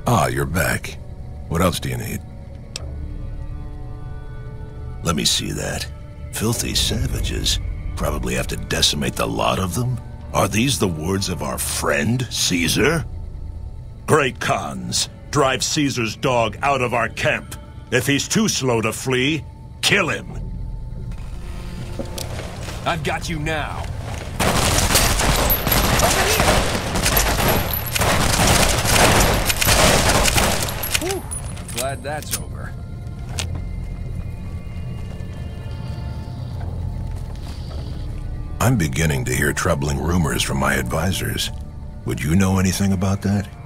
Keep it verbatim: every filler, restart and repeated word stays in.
Ah, you're back. What else do you need? Let me see that. Filthy savages. Probably have to decimate the lot of them? Are these the words of our friend, Caesar? Great Khans, drive Caesar's dog out of our camp. If he's too slow to flee, kill him. I've got you now. Over here! Whew. Glad that's over. I'm beginning to hear troubling rumors from my advisors. Would you know anything about that?